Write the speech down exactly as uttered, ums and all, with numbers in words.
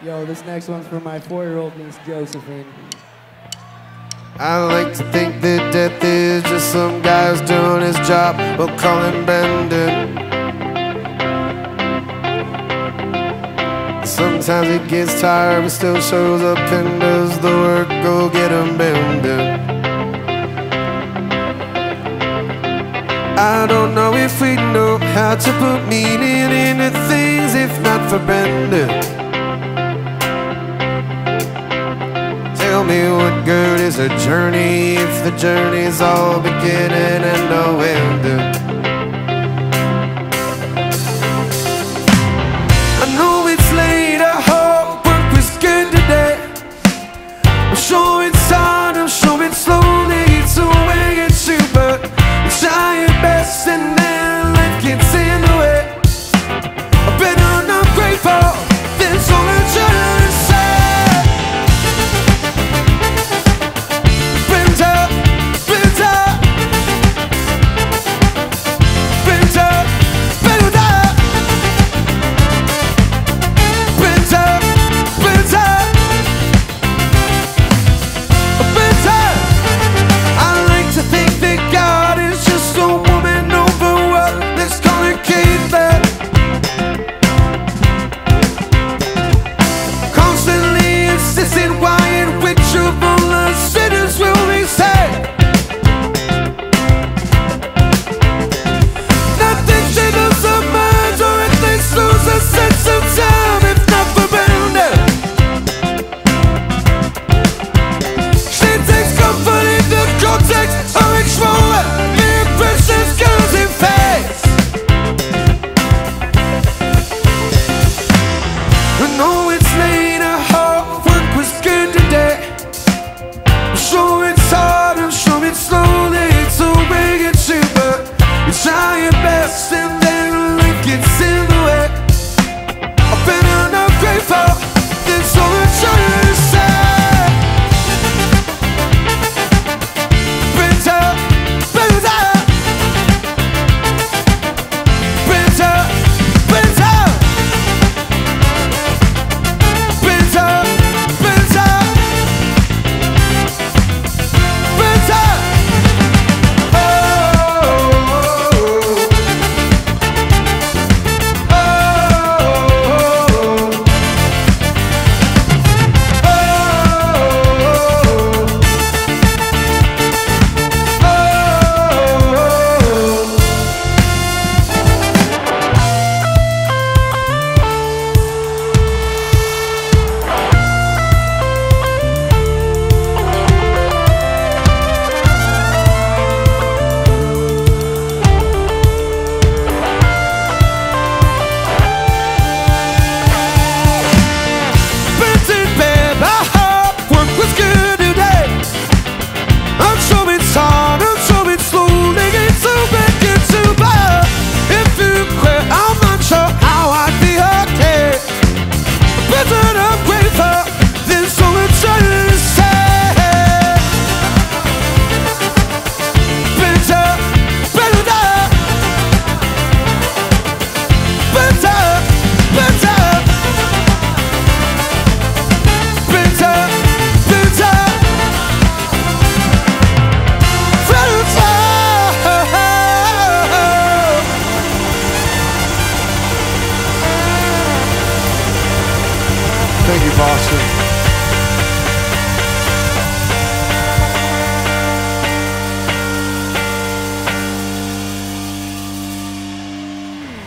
Yo, this next one's for my four-year-old niece, Josephine. I like to think that death is just some guy who's doing his job. We'll call him Bendon. Sometimes he gets tired but still shows up and does the work. Go get him, Bendon. I don't know if we know how to put meaning into things if not for Bendon. Tell me what good is a journey if the journey's all beginning and no ending. I know it's late, I hope work was good today. I'm sure it's hard, I'm sure it's slowly eats away at you, but you try your best and then life gets in the way. I bet I'm not grateful, that's all I'm trying to say. Try your best and then life gets in the way. I've been enough grateful, that's all I'm trying to say. Better, better, better, better, better, better, better. Thank you, Boston.